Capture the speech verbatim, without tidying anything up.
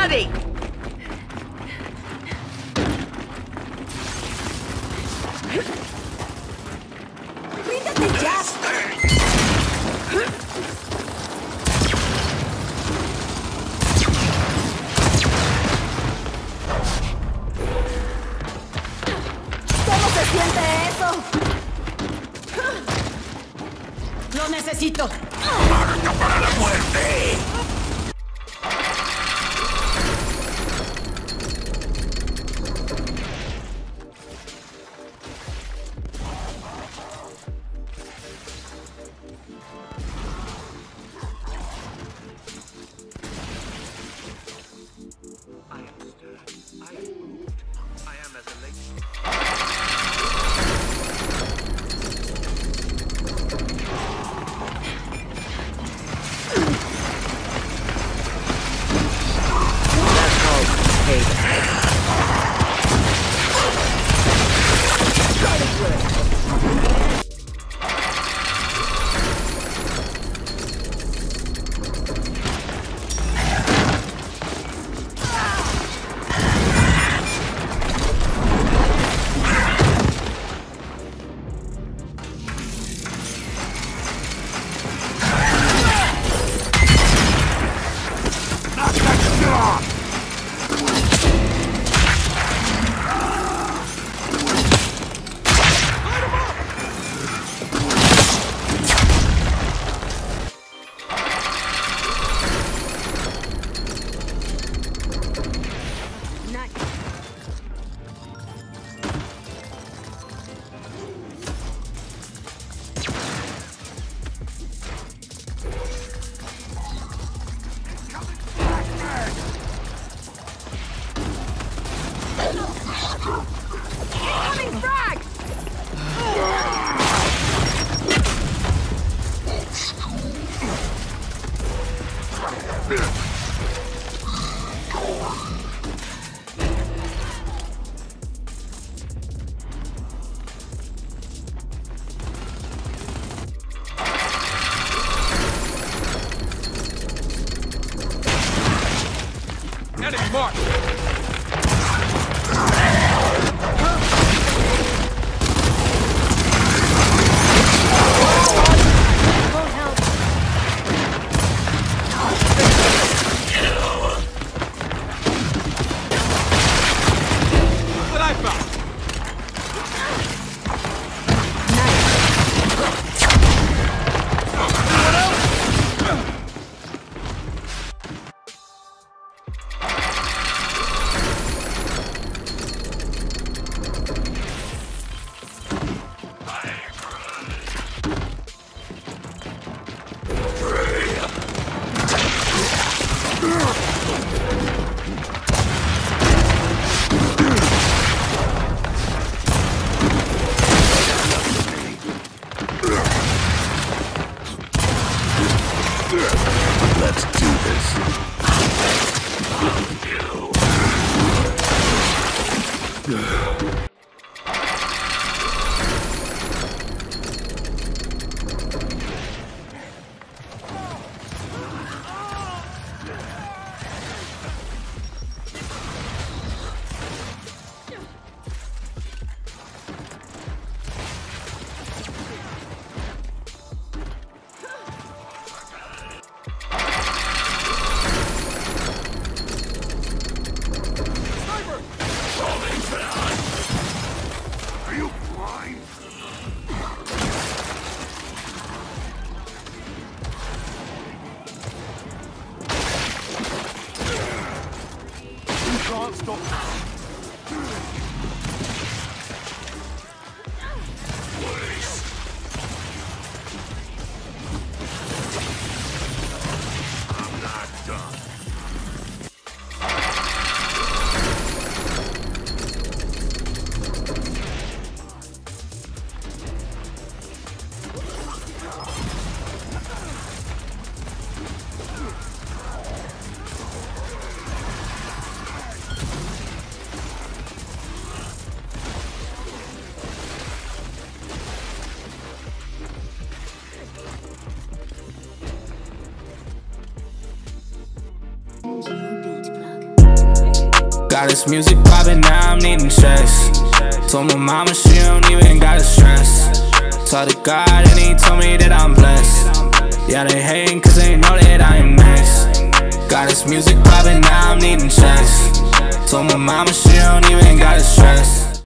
ready! ¡Ríndete ya! ¿Cómo se siente eso? ¡Lo necesito! ¡Marca para la muerte! I am stirred. I am moved. I am as elation. That's called payback. ¡Incoming frag! Enemy mark! Won't help. Look what I found! Let's do this. Are you blind? You can't stop. I'm not done. Beat plug. Got this music poppin', now I'm needing checks. Told my mama she don't even gotta stress. Talk to God and he told me that I'm blessed. Yeah, they hatin' cause they know that I am next. Got this music poppin', now I'm needing checks. Told my mama she don't even gotta stress.